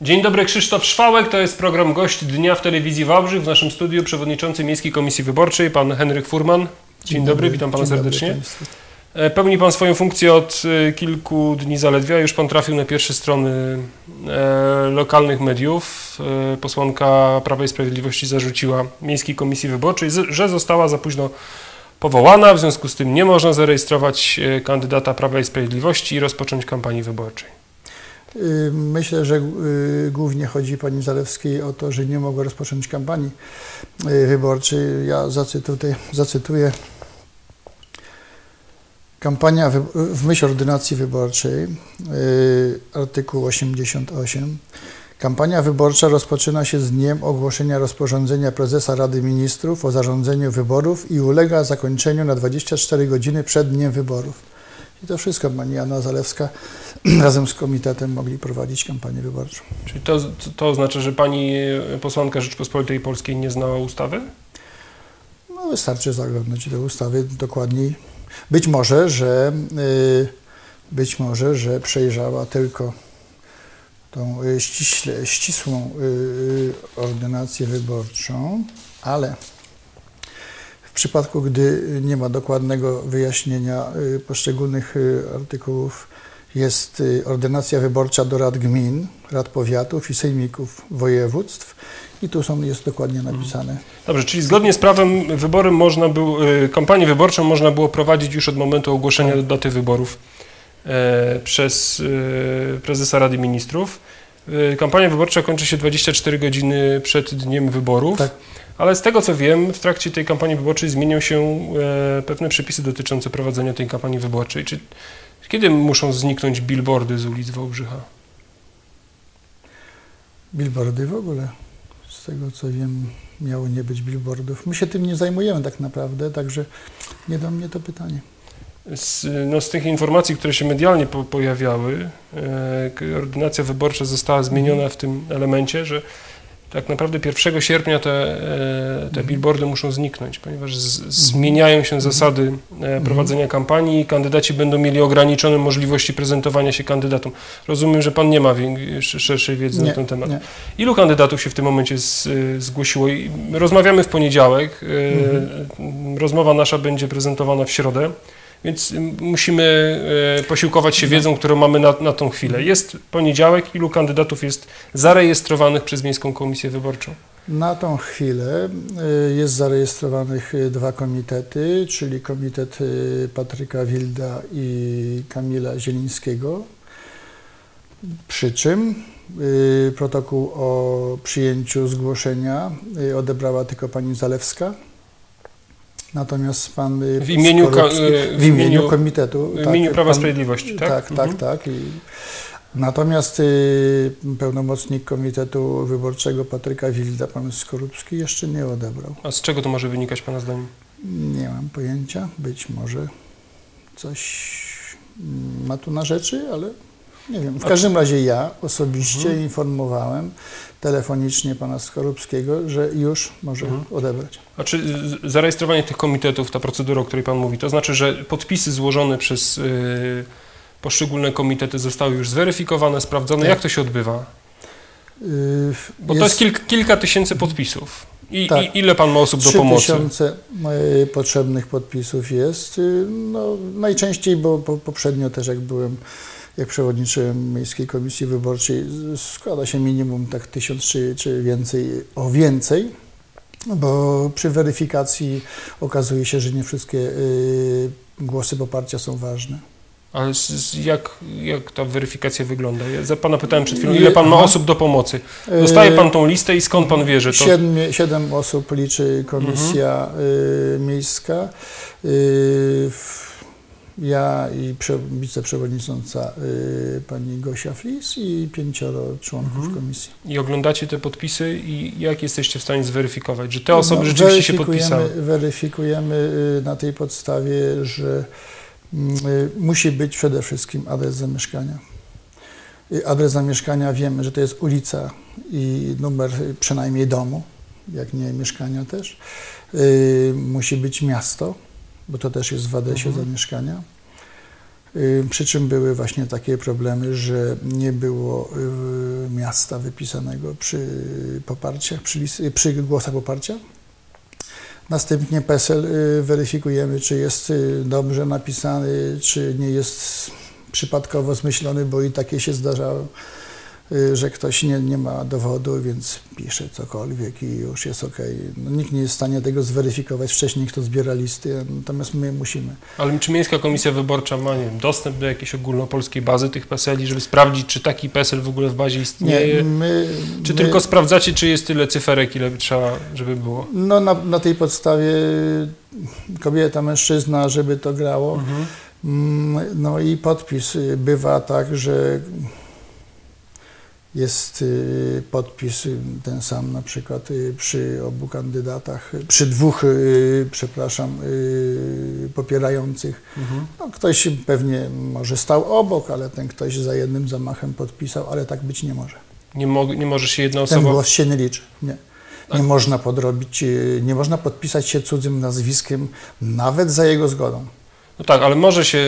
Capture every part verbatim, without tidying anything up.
Dzień dobry, Krzysztof Szwałek, to jest program Gość Dnia w Telewizji Wałbrzych. W naszym studiu przewodniczący Miejskiej Komisji Wyborczej, pan Henryk Furman. Dzień, Dzień dobry, dobry, witam pana Dzień serdecznie. Dobry, Pełni pan swoją funkcję od kilku dni zaledwie, już pan trafił na pierwsze strony e, lokalnych mediów. E, posłanka Prawa i Sprawiedliwości zarzuciła Miejskiej Komisji Wyborczej, że została za późno powołana, w związku z tym nie można zarejestrować kandydata Prawa i Sprawiedliwości i rozpocząć kampanii wyborczej. Myślę, że głównie chodzi pani Zalewskiej o to, że nie mogła rozpocząć kampanii wyborczej. Ja zacytuję, zacytuję kampania w myśl ordynacji wyborczej, artykuł osiemdziesiąt osiem. Kampania wyborcza rozpoczyna się z dniem ogłoszenia rozporządzenia prezesa Rady Ministrów o zarządzeniu wyborów i ulega zakończeniu na dwadzieścia cztery godziny przed dniem wyborów. I to wszystko pani Anna Zalewska razem z komitetem mogli prowadzić kampanię wyborczą. Czyli to, to oznacza, że pani posłanka Rzeczypospolitej Polskiej nie znała ustawy? No wystarczy zaglądać do ustawy dokładniej. Być może, że być może, że przejrzała tylko tą ściśle, ścisłą ordynację wyborczą, ale w przypadku, gdy nie ma dokładnego wyjaśnienia poszczególnych artykułów, jest ordynacja wyborcza do rad gmin, rad powiatów i sejmików województw i tu są, jest dokładnie napisane. Dobrze, czyli zgodnie z prawem wybory można było, kampanię wyborczą można było prowadzić już od momentu ogłoszenia tak. daty wyborów e, przez e, prezesa Rady Ministrów. E, kampania wyborcza kończy się dwadzieścia cztery godziny przed dniem wyborów. Tak. Ale z tego co wiem, w trakcie tej kampanii wyborczej zmienią się e, pewne przepisy dotyczące prowadzenia tej kampanii wyborczej. Czy, kiedy muszą zniknąć billboardy z ulic Wałbrzycha? Billboardy w ogóle. Z tego co wiem, miało nie być billboardów. My się tym nie zajmujemy tak naprawdę, także nie do mnie to pytanie. Z, no, z tych informacji, które się medialnie po, pojawiały, e, ordynacja wyborcza została zmieniona w tym elemencie, że tak naprawdę pierwszego sierpnia te, te billboardy muszą zniknąć, ponieważ z, zmieniają się zasady prowadzenia kampanii i kandydaci będą mieli ograniczone możliwości prezentowania się kandydatom. Rozumiem, że pan nie ma szerszej wiedzy nie, na ten temat. Nie. Ilu kandydatów się w tym momencie z, zgłosiło? Rozmawiamy w poniedziałek, mhm. rozmowa nasza będzie prezentowana w środę. Więc musimy posiłkować się wiedzą, którą mamy na, na tą chwilę. Jest poniedziałek, ilu kandydatów jest zarejestrowanych przez Miejską Komisję Wyborczą? Na tą chwilę jest zarejestrowanych dwa komitety, czyli komitet Patryka Wilda i Kamila Zielińskiego. Przy czym protokół o przyjęciu zgłoszenia odebrała tylko pani Zalewska. Natomiast pan w imieniu, w imieniu komitetu, w imieniu tak, Prawa i pan, Sprawiedliwości, tak? Tak, mhm. tak, tak. I natomiast y, pełnomocnik Komitetu Wyborczego Patryka Wilda, pan Skorupski, jeszcze nie odebrał. A z czego to może wynikać pana zdaniem? Nie mam pojęcia. Być może coś ma tu na rzeczy, ale nie wiem. W każdym razie ja osobiście mhm. informowałem telefonicznie pana Skorupskiego, że już może mhm. odebrać. A czy zarejestrowanie tych komitetów, ta procedura, o której pan mówi, to znaczy, że podpisy złożone przez y, poszczególne komitety zostały już zweryfikowane, sprawdzone? Tak. Jak to się odbywa? Yy, Bo jest... to jest kilk, kilka tysięcy podpisów. I, tak. I ile pan ma osób do pomocy? trzy tysiące potrzebnych podpisów jest. No, najczęściej, bo po, poprzednio też jak byłem jak przewodniczyłem Miejskiej Komisji Wyborczej, składa się minimum tak tysiąc czy, czy więcej, o więcej, bo przy weryfikacji okazuje się, że nie wszystkie y, głosy poparcia są ważne. Ale jak, jak ta weryfikacja wygląda? Ja za pana pytałem przed chwilą, ile pan ma osób do pomocy? Dostaje pan tą listę i skąd pan wie, że to... Siedem, siedem osób liczy komisja mhm. y, miejska. Y, Ja i prze, wiceprzewodnicząca y, pani Gosia Flis i pięcioro członków mhm. komisji. I oglądacie te podpisy i jak jesteście w stanie zweryfikować, że te osoby no, rzeczywiście się podpisały? Weryfikujemy y, na tej podstawie, że y, musi być przede wszystkim adres zamieszkania. Y, adres zamieszkania wiemy, że to jest ulica i numer przynajmniej domu, jak nie mieszkania też. Y, musi być miasto, bo to też jest w adresie mhm. zamieszkania. Przy czym były właśnie takie problemy, że nie było miasta wypisanego przy poparciach, przy, list, przy głosach poparcia. Następnie PESEL weryfikujemy, czy jest dobrze napisany, czy nie jest przypadkowo zmyślony, bo i takie się zdarzało, że ktoś nie, nie ma dowodu, więc pisze cokolwiek i już jest ok. No, nikt nie jest w stanie tego zweryfikować wcześniej, kto zbiera listy, natomiast my musimy. Ale czy Miejska Komisja Wyborcza ma, nie wiem, dostęp do jakiejś ogólnopolskiej bazy tych PESEL-i, żeby sprawdzić, czy taki PESEL w ogóle w bazie istnieje? Nie, my, czy my, tylko sprawdzacie, czy jest tyle cyferek, ile trzeba, żeby było? No na, na tej podstawie kobieta, mężczyzna, żeby to grało. Mhm. No i podpis bywa tak, że jest podpis ten sam na przykład przy obu kandydatach, przy dwóch, przepraszam, popierających. Mhm. No, ktoś pewnie może stał obok, ale ten ktoś za jednym zamachem podpisał, ale tak być nie może. Nie, mo nie może się jedna osoba... Ten głos się nie liczy, nie. Nie można podrobić, nie można podpisać się cudzym nazwiskiem, nawet za jego zgodą. No tak, ale może się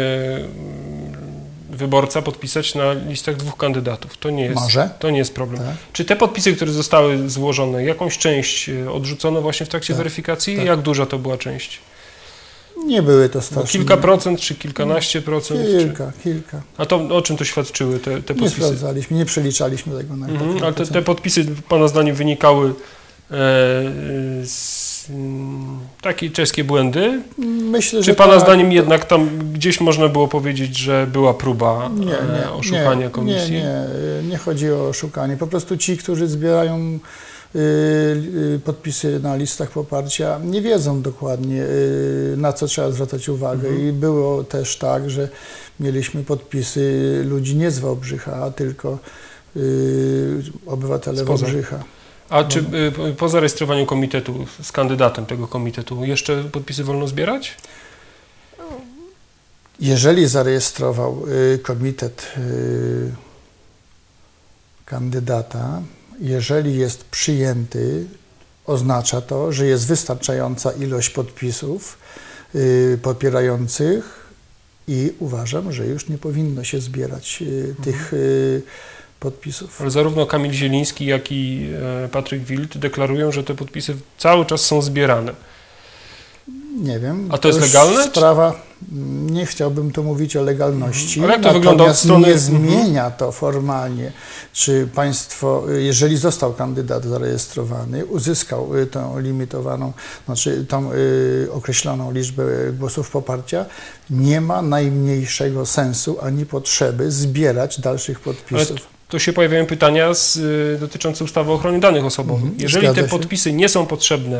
yy, wyborca podpisać na listach dwóch kandydatów. To nie jest, może? To nie jest problem. Tak. Czy te podpisy, które zostały złożone, jakąś część odrzucono właśnie w trakcie tak, weryfikacji? Tak. Jak duża to była część? Nie były to straszne. No kilka procent, czy kilkanaście procent? Kilka, czy... kilka. A to o czym to świadczyły te, te podpisy? Nie sprawdzaliśmy, nie przeliczaliśmy tego na mhm, ale te, te podpisy Pana zdaniem wynikały e, z takie czeskie błędy? Myślę, Czy że Pana tak, zdaniem to... jednak tam gdzieś można było powiedzieć, że była próba nie, nie, oszukania nie, komisji? Nie, nie, nie chodzi o oszukanie. Po prostu ci, którzy zbierają y, y, podpisy na listach poparcia, nie wiedzą dokładnie, y, na co trzeba zwracać uwagę. Mhm. I było też tak, że mieliśmy podpisy ludzi nie z Wałbrzycha, tylko y, obywatele Spoza. Wałbrzycha. A czy y, po zarejestrowaniu komitetu z kandydatem tego komitetu jeszcze podpisy wolno zbierać? Jeżeli zarejestrował y, komitet y, kandydata, jeżeli jest przyjęty, oznacza to, że jest wystarczająca ilość podpisów y, popierających i uważam, że już nie powinno się zbierać y, mhm. tych y, podpisów. Ale zarówno Kamil Zieliński, jak i Patryk Wild deklarują, że te podpisy cały czas są zbierane. Nie wiem. A to jest legalne? Sprawa, nie chciałbym tu mówić o legalności. Ale jak to wygląda od strony... nie zmienia to formalnie, czy państwo, jeżeli został kandydat zarejestrowany, uzyskał tą limitowaną, znaczy tą y, określoną liczbę głosów poparcia, nie ma najmniejszego sensu ani potrzeby zbierać dalszych podpisów. Ale to się pojawiają pytania z, y, dotyczące ustawy o ochronie danych osobowych. Mhm, jeżeli te podpisy nie są potrzebne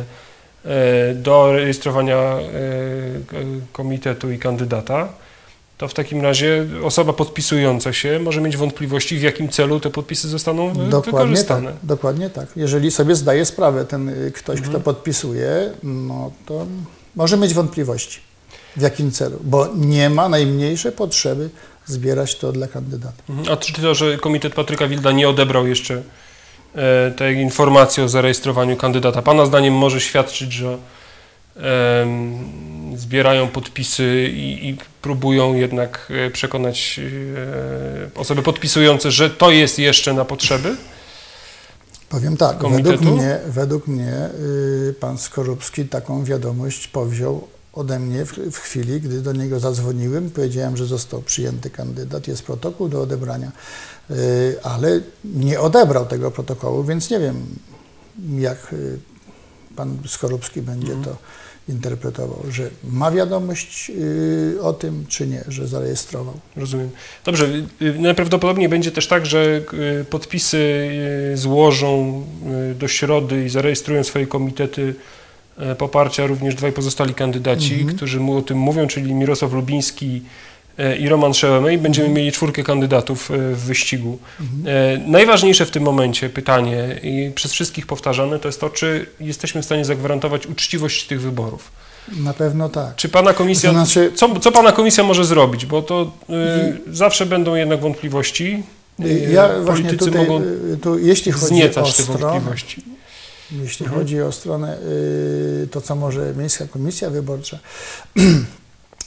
do rejestrowania komitetu i kandydata, to w takim razie osoba podpisująca się może mieć wątpliwości, w jakim celu te podpisy zostaną dokładnie wykorzystane. Tak, dokładnie tak. Jeżeli sobie zdaje sprawę ten ktoś, mhm. kto podpisuje, no to może mieć wątpliwości, w jakim celu, bo nie ma najmniejszej potrzeby zbierać to dla kandydata. Mhm. A czy to, że komitet Patryka Wilda nie odebrał jeszcze tej informacji o zarejestrowaniu kandydata, Pana zdaniem może świadczyć, że e, zbierają podpisy i, i próbują jednak przekonać e, osoby podpisujące, że to jest jeszcze na potrzeby? Powiem tak, komitetu? według mnie, według mnie y, pan Skorupski taką wiadomość powziął ode mnie w, w chwili, gdy do niego zadzwoniłem, powiedziałem, że został przyjęty kandydat, jest protokół do odebrania, yy, ale nie odebrał tego protokołu, więc nie wiem, jak yy, pan Skorupski będzie mm. to interpretował, że ma wiadomość yy, o tym, czy nie, że zarejestrował. Rozumiem. Dobrze, najprawdopodobniej będzie też tak, że podpisy złożą do środy i zarejestrują swoje komitety poparcia również dwaj pozostali kandydaci, mm-hmm. którzy mu o tym mówią, czyli Mirosław Lubiński i Roman Szełemej. Będziemy mm-hmm. mieli czwórkę kandydatów w wyścigu. Mm-hmm. Najważniejsze w tym momencie pytanie i przez wszystkich powtarzane to jest to, czy jesteśmy w stanie zagwarantować uczciwość tych wyborów. Na pewno tak. Czy Pana komisja, to znaczy... co, co Pana komisja może zrobić? Bo to y, zawsze będą jednak wątpliwości. Y, ja właśnie politycy tutaj, mogą tu, jeśli chodzi zniecać o te stronę, wątpliwości. Jeśli mhm. chodzi o stronę, to co może Miejska Komisja Wyborcza,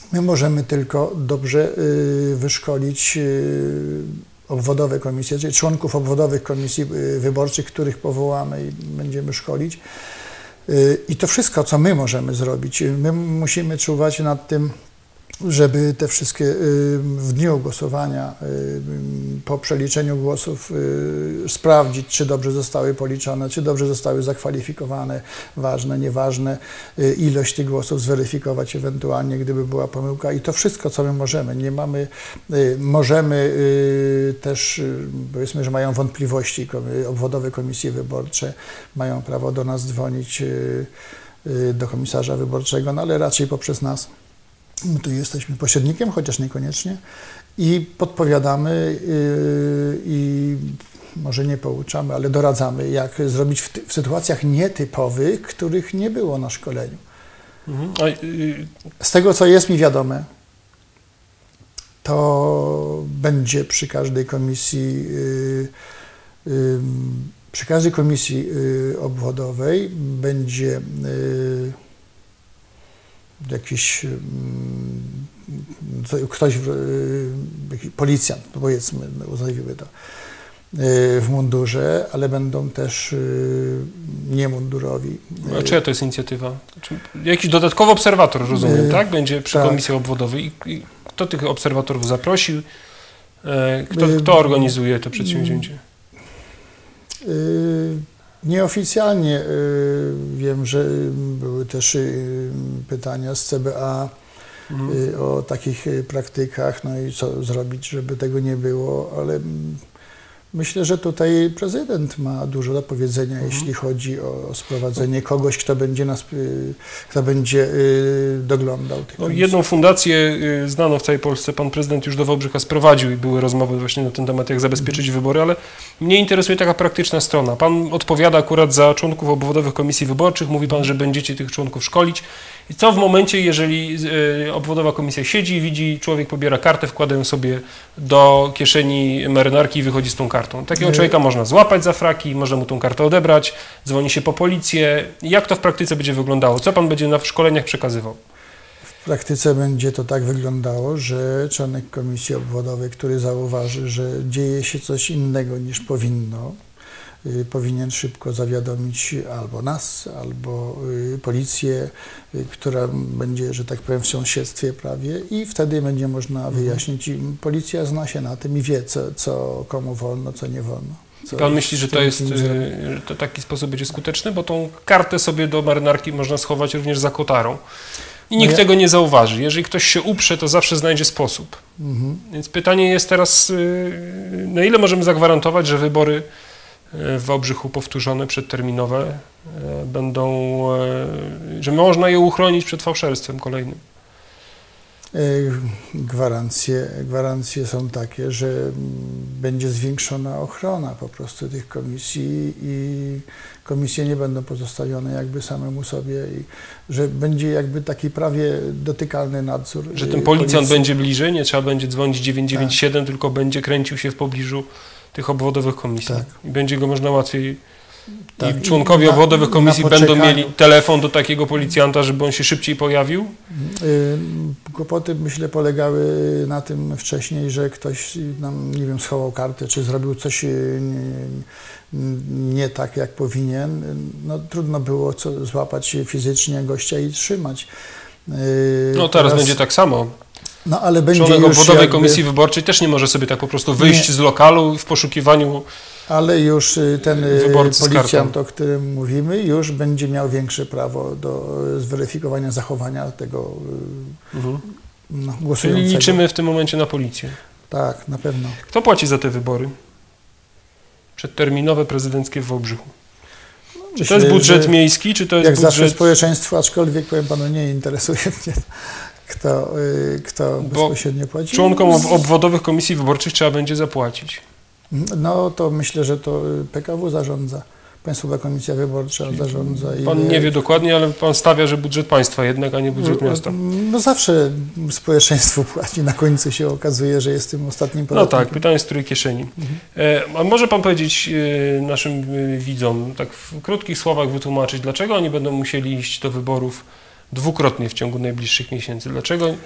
My możemy tylko dobrze y, wyszkolić y, obwodowe komisje, czyli członków obwodowych komisji y, wyborczych, których powołamy i będziemy szkolić. Y, I to wszystko, co my możemy zrobić. My musimy czuwać nad tym, żeby te wszystkie y, w dniu głosowania, y, po przeliczeniu głosów y, sprawdzić, czy dobrze zostały policzone, czy dobrze zostały zakwalifikowane, ważne, nieważne, y, ilość tych głosów zweryfikować ewentualnie, gdyby była pomyłka i to wszystko, co my możemy. Nie mamy, y, możemy y, też, y, powiedzmy, że mają wątpliwości, komi- obwodowe komisje wyborcze mają prawo do nas dzwonić, y, y, do komisarza wyborczego, no ale raczej poprzez nas. My tu jesteśmy pośrednikiem, chociaż niekoniecznie, i podpowiadamy yy, i może nie pouczamy, ale doradzamy, jak zrobić w, ty, w sytuacjach nietypowych, których nie było na szkoleniu. Mhm. A, y... Z tego, co jest mi wiadome, to będzie przy każdej komisji, yy, yy, przy każdej komisji yy, obwodowej będzie yy, jakiś ktoś, policjant, powiedzmy, nazwijmy to, w mundurze, ale będą też niemundurowi. A czyja to jest inicjatywa? Jakiś dodatkowy obserwator, rozumiem, yy, tak? Będzie przy tak. komisji obwodowej. I, i kto tych obserwatorów zaprosił? Kto, yy, kto organizuje to przedsięwzięcie? Yy, Nieoficjalnie y, wiem, że były też y, pytania z C B A mhm. y, o takich y, praktykach, no i co zrobić, żeby tego nie było, ale mm, myślę, że tutaj prezydent ma dużo do powiedzenia, mhm. jeśli chodzi o sprowadzenie kogoś, kto będzie nas, y, kto będzie y, doglądał tych no, jedną fundację y, znaną w całej Polsce pan prezydent już do Wałbrzycha sprowadził i były rozmowy właśnie na ten temat, jak zabezpieczyć mhm. wybory, ale mnie interesuje taka praktyczna strona. Pan odpowiada akurat za członków obwodowych komisji wyborczych, mówi pan, że będziecie tych członków szkolić. I co w momencie, jeżeli y, obwodowa komisja siedzi i widzi, człowiek pobiera kartę, wkłada ją sobie do kieszeni marynarki i wychodzi z tą kartą. Takiego człowieka można złapać za fraki, można mu tą kartę odebrać, dzwoni się po policję. Jak to w praktyce będzie wyglądało? Co pan będzie na szkoleniach przekazywał? W praktyce będzie to tak wyglądało, że członek komisji obwodowej, który zauważy, że dzieje się coś innego niż powinno, y, powinien szybko zawiadomić albo nas, albo y, policję, y, która będzie, że tak powiem, w sąsiedztwie prawie i wtedy będzie można wyjaśnić. I policja zna się na tym i wie, co, co komu wolno, co nie wolno. Co Pan myśli, że to jest, że to taki sposób będzie skuteczny? Bo tą kartę sobie do marynarki można schować również za kotarą. I nikt no ja... tego nie zauważy. Jeżeli ktoś się uprze, to zawsze znajdzie sposób. Mhm. Więc pytanie jest teraz, na ile możemy zagwarantować, że wybory w Wałbrzychu powtórzone, przedterminowe będą, że można je uchronić przed fałszerstwem kolejnym? Gwarancje, gwarancje są takie, że będzie zwiększona ochrona po prostu tych komisji i komisje nie będą pozostawione jakby samemu sobie i że będzie jakby taki prawie dotykalny nadzór. Że ten policjant policji. Będzie bliżej, nie trzeba będzie dzwonić dziewięć dziewięć siedem, tak. Tylko będzie kręcił się w pobliżu tych obwodowych komisji. Tak. I będzie go można łatwiej... Tak. I członkowie I na, obwodowych komisji będą mieli telefon do takiego policjanta, żeby on się szybciej pojawił? Kłopoty, myślę, polegały na tym wcześniej, że ktoś nam, nie wiem, schował kartę, czy zrobił coś nie, nie tak, jak powinien. No, trudno było co, złapać fizycznie gościa i trzymać. No teraz, teraz będzie tak samo. No, ale będzie członek obwodowej jakby... komisji wyborczej też nie może sobie tak po prostu wyjść nie. z lokalu w poszukiwaniu. Ale już ten policjant, o którym mówimy, już będzie miał większe prawo do zweryfikowania zachowania tego mhm. no, głosującego. Czyli liczymy w tym momencie na policję. Tak, na pewno. Kto płaci za te wybory? Przedterminowe, prezydenckie w Wałbrzychu. No, czy myślę, to jest budżet miejski, czy to jest jak budżet... zawsze społeczeństwo, aczkolwiek powiem panu, nie interesuje mnie, kto, kto bezpośrednio płaci. Członkom obwodowych komisji wyborczych trzeba będzie zapłacić. No to myślę, że to P K W zarządza, Państwowa Komisja Wyborcza Czyli zarządza. Pan i nie wie dokładnie, ale pan stawia, że budżet państwa jednak, a nie budżet miasta. No zawsze społeczeństwo płaci, na końcu się okazuje, że jest tym ostatnim podatnikiem. No tak, pytanie z której kieszeni. Mhm. A może pan powiedzieć naszym widzom, tak w krótkich słowach wytłumaczyć, dlaczego oni będą musieli iść do wyborów dwukrotnie w ciągu najbliższych miesięcy? Dlaczego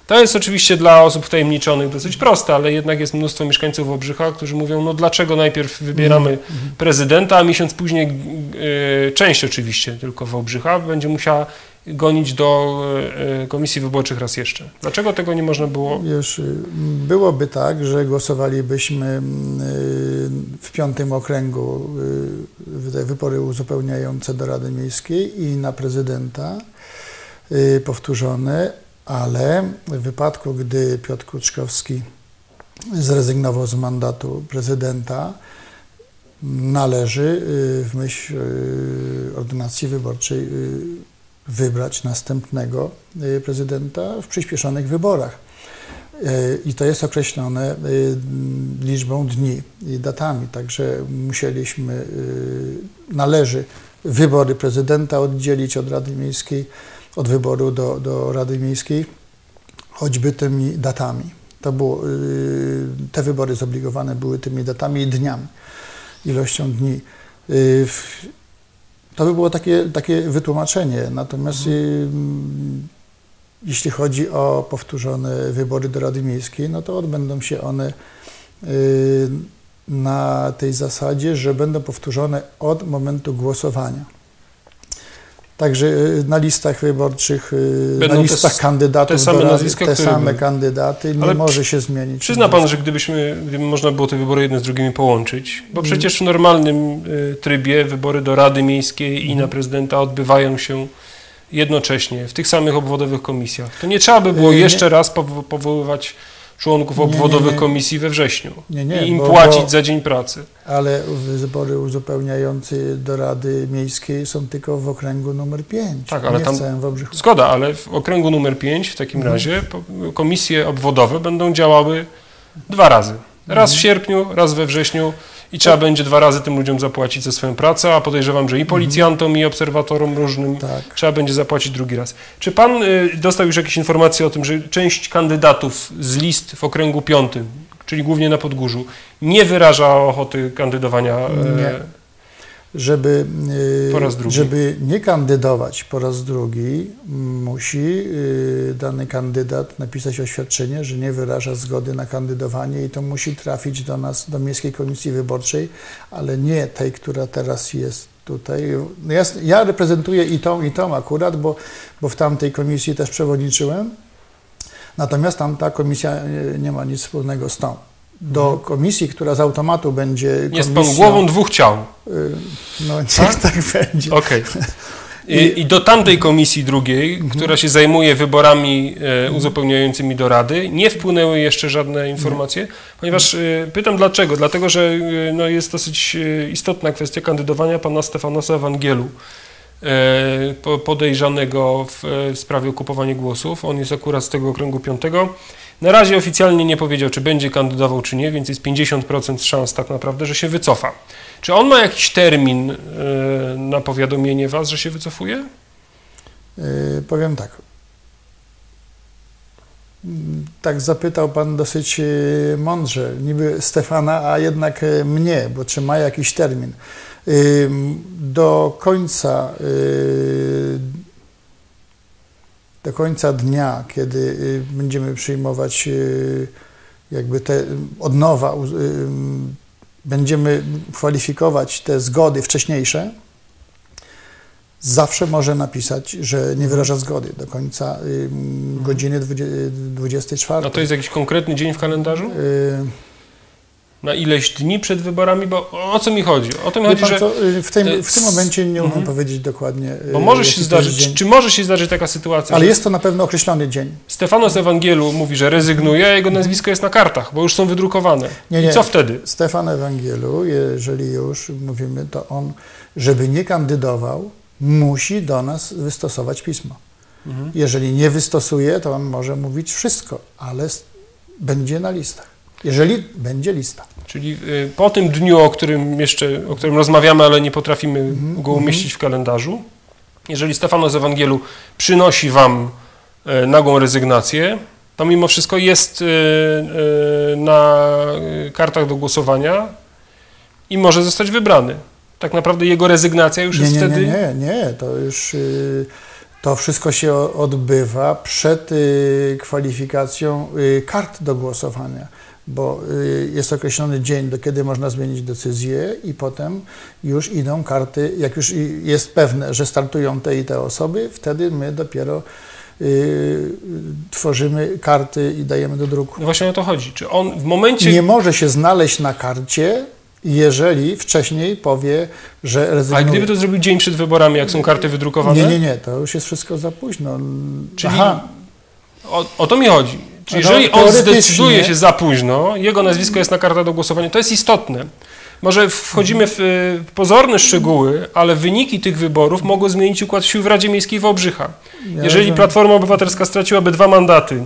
To jest oczywiście dla osób wtajemniczonych dosyć proste, ale jednak jest mnóstwo mieszkańców Wałbrzycha, którzy mówią, no dlaczego najpierw wybieramy mm. prezydenta, a miesiąc później y, część oczywiście tylko Wałbrzycha będzie musiała gonić do y, komisji wyborczych raz jeszcze. Dlaczego tego nie można było? Wiesz, byłoby tak, że głosowalibyśmy y, w piątym okręgu y, te wybory uzupełniające do Rady Miejskiej i na prezydenta y, powtórzone, ale w wypadku, gdy Piotr Kruczkowski zrezygnował z mandatu prezydenta, należy w myśl ordynacji wyborczej wybrać następnego prezydenta w przyspieszonych wyborach. I to jest określone liczbą dni i datami, także musieliśmy, należy wybory prezydenta oddzielić od Rady Miejskiej, od wyboru do, do Rady Miejskiej, choćby tymi datami. To było, te wybory zobligowane były tymi datami i dniami, ilością dni. To by było takie, takie wytłumaczenie, natomiast mhm. jeśli chodzi o powtórzone wybory do Rady Miejskiej, no to odbędą się one na tej zasadzie, że będą powtórzone od momentu głosowania. Także na listach wyborczych, będą na listach te, kandydatów te same do Rady, nazwiska, te same były. kandydaty, nie Ale może się zmienić. Przyzna pan, że gdybyśmy, gdyby można było te wybory jedne z drugimi połączyć, bo przecież w normalnym trybie wybory do Rady Miejskiej i na prezydenta odbywają się jednocześnie w tych samych obwodowych komisjach. To nie trzeba by było jeszcze raz powoływać członków obwodowych nie, nie, nie. komisji we wrześniu nie, nie, i im bo, płacić bo, za dzień pracy. Ale wybory uzupełniające do Rady Miejskiej są tylko w okręgu numer pięć, tak, ale nie tam, w całym Wałbrzychu. Zgoda, ale w okręgu numer pięć w takim mhm. razie komisje obwodowe będą działały dwa razy. Raz mhm. w sierpniu, raz we wrześniu i trzeba tak. będzie dwa razy tym ludziom zapłacić za swoją pracę, a podejrzewam, że i policjantom, mhm. i obserwatorom różnym tak. trzeba będzie zapłacić drugi raz. Czy pan y, dostał już jakieś informacje o tym, że część kandydatów z list w okręgu piątym, czyli głównie na Podgórzu, nie wyraża ochoty kandydowania y, nie. Żeby, po raz drugi? Żeby nie kandydować po raz drugi, musi dany kandydat napisać oświadczenie, że nie wyraża zgody na kandydowanie i to musi trafić do nas, do Miejskiej Komisji Wyborczej, ale nie tej, która teraz jest tutaj. Ja, ja reprezentuję i tą, i tą akurat, bo, bo w tamtej komisji też przewodniczyłem, natomiast tamta komisja nie ma nic wspólnego z tą. Do komisji, która z automatu będzie komisją... Jest pan głową dwóch ciał. No niech tak, tak będzie. Okej. Okay. I, I do tamtej komisji drugiej, mhm. która się zajmuje wyborami e, uzupełniającymi do Rady, nie wpłynęły jeszcze żadne informacje, mhm. ponieważ e, pytam dlaczego. Dlatego, że e, no, jest dosyć e, istotna kwestia kandydowania pana Stefanosa Ewangielu, e, podejrzanego w, w sprawie okupowania głosów. On jest akurat z tego okręgu piątego. Na razie oficjalnie nie powiedział, czy będzie kandydował, czy nie, więc jest pięćdziesiąt procent szans tak naprawdę, że się wycofa. Czy on ma jakiś termin y, na powiadomienie was, że się wycofuje? Yy, powiem tak. Tak zapytał pan dosyć mądrze, niby Stefana, a jednak mnie, bo czy ma jakiś termin. Yy, do końca... Yy, do końca dnia, kiedy będziemy przyjmować jakby te od nowa, będziemy kwalifikować te zgody wcześniejsze, zawsze może napisać, że nie wyraża zgody do końca godziny dwudziestej czwartej. A to jest jakiś konkretny dzień w kalendarzu? Na ileś dni przed wyborami, bo o co mi chodzi? O to mi chodzi, że... Co, w, tym, w tym momencie nie umiem mm-hmm. powiedzieć dokładnie. Bo może się zdarzyć, czy, czy może się zdarzyć taka sytuacja? Ale jest to na pewno określony dzień. Stefanos Ewangielu mówi, że rezygnuje, a jego nazwisko jest na kartach, bo już są wydrukowane. Nie, nie. I co wtedy? Stefan Ewangielu, jeżeli już mówimy, to on, żeby nie kandydował, musi do nas wystosować pismo. Mhm. Jeżeli nie wystosuje, to on może mówić wszystko, ale będzie na listach. Jeżeli będzie lista. Czyli y, po tym dniu, o którym jeszcze, o którym rozmawiamy, ale nie potrafimy mm-hmm. go umieścić w kalendarzu, jeżeli Stefanos Ewangielu przynosi wam y, nagłą rezygnację, to mimo wszystko jest y, y, na kartach do głosowania i może zostać wybrany. Tak naprawdę jego rezygnacja już nie, jest nie, wtedy... Nie, nie, nie, to już... Y To wszystko się odbywa przed y, kwalifikacją y, kart do głosowania, bo y, jest określony dzień, do kiedy można zmienić decyzję i potem już idą karty, jak już jest pewne, że startują te i te osoby, wtedy my dopiero y, tworzymy karty i dajemy do druku. No właśnie o to chodzi. Czy on w momencie... Nie może się znaleźć na karcie, jeżeli wcześniej powie, że rezygnuje. A gdyby to zrobił dzień przed wyborami, jak są karty wydrukowane? Nie, nie, nie, to już jest wszystko za późno. Czyli Aha. O, o to mi chodzi. Czyli No, jeżeli on teoretycznie- zdecyduje się za późno, jego nazwisko jest na kartach do głosowania, to jest istotne. Może wchodzimy w y, pozorne szczegóły, ale wyniki tych wyborów mogły zmienić układ sił w Radzie Miejskiej Wałbrzycha. Ja Jeżeli rozumiem. Platforma Obywatelska straciłaby dwa mandaty,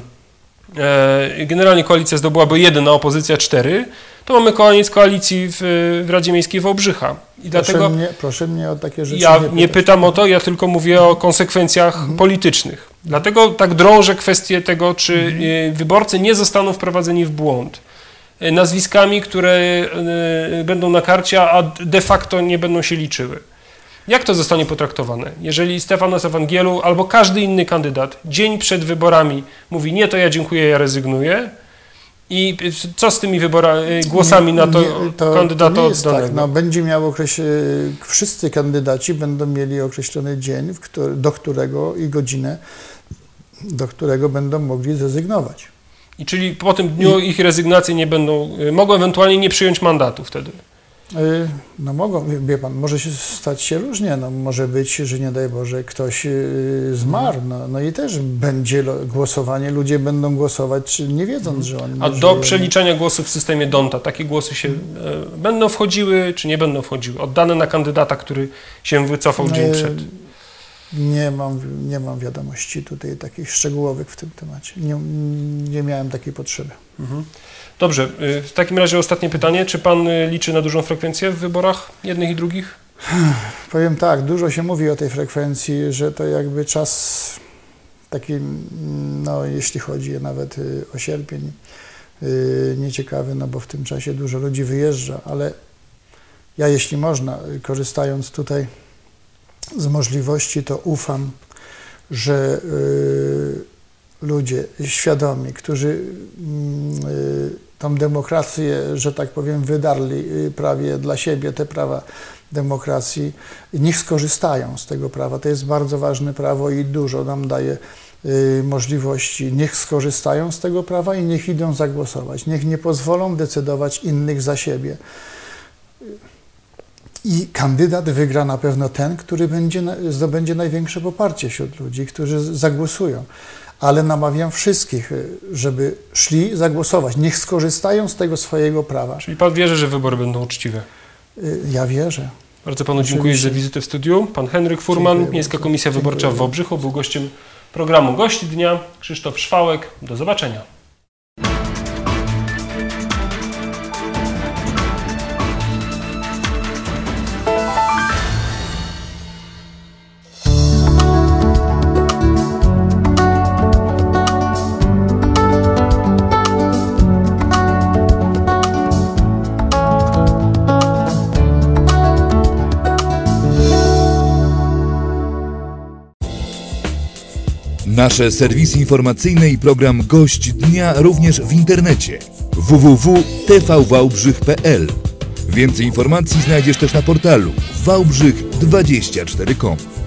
e, generalnie koalicja zdobyłaby jeden, a opozycja cztery, to mamy koniec koalicji w, w Radzie Miejskiej Wałbrzycha. I Proszę, dlatego mnie, proszę mnie o takie rzeczy ja nie, nie pytać. pytam o to, ja tylko mówię o konsekwencjach Mhm. politycznych. Dlatego tak drążę kwestię tego, czy y, wyborcy nie zostaną wprowadzeni w błąd y, nazwiskami, które y, będą na karcie, a de facto nie będą się liczyły. Jak to zostanie potraktowane? Jeżeli Stefanos Ewangielu albo każdy inny kandydat dzień przed wyborami mówi: nie, to ja dziękuję, ja rezygnuję, i co z tymi wybora, y, głosami na to, Nie, to kandydata to nie jest oddanego? tak. No, będzie miał określ... Wszyscy kandydaci będą mieli określony dzień, w który, do którego i godzinę, do którego będą mogli zrezygnować. I czyli po tym dniu ich rezygnacji nie będą, y, mogą ewentualnie nie przyjąć mandatu wtedy. Y, No mogą, wie pan, może się stać się różnie, no może być, że nie daj Boże ktoś y, zmarł, no, no i też będzie lo- głosowanie, ludzie będą głosować, czy nie wiedząc, że on A nie do żyje. przeliczania głosów w systemie Donta takie głosy się e, będą wchodziły, czy nie będą wchodziły? Oddane na kandydata, który się wycofał dzień Y, przed. Nie mam, nie mam wiadomości tutaj takich szczegółowych w tym temacie. Nie, nie miałem takiej potrzeby. Mhm. Dobrze, y, w takim razie ostatnie pytanie. Czy pan y, liczy na dużą frekwencję w wyborach jednych i drugich? Powiem tak, dużo się mówi o tej frekwencji, że to jakby czas taki, no jeśli chodzi nawet y, o sierpień, y, nieciekawy, no bo w tym czasie dużo ludzi wyjeżdża, ale ja, jeśli można, y, korzystając tutaj z możliwości, to ufam, że y, ludzie świadomi, którzy y, tą demokrację, że tak powiem, wydarli y, prawie dla siebie, te prawa demokracji, niech skorzystają z tego prawa. To jest bardzo ważne prawo i dużo nam daje y, możliwości. Niech skorzystają z tego prawa i niech idą zagłosować. Niech nie pozwolą decydować innych za siebie. I kandydat wygra na pewno ten, który będzie, zdobędzie największe poparcie wśród ludzi, którzy zagłosują. Ale namawiam wszystkich, żeby szli zagłosować. Niech skorzystają z tego swojego prawa. Czyli pan wierzy, że wybory będą uczciwe? Ja wierzę. Bardzo panu Oczywiście. dziękuję za wizytę w studiu. Pan Henryk Furman, Dziękuję Miejska bardzo. Komisja Dziękuję Wyborcza w bardzo. Wałbrzychu, był gościem programu Gość Dnia. Krzysztof Szwałek. Do zobaczenia. Nasze serwisy informacyjne i program Gość Dnia również w internecie w w w kropka t v wałbrzych kropka p l. Więcej informacji znajdziesz też na portalu wałbrzych dwadzieścia cztery kropka com.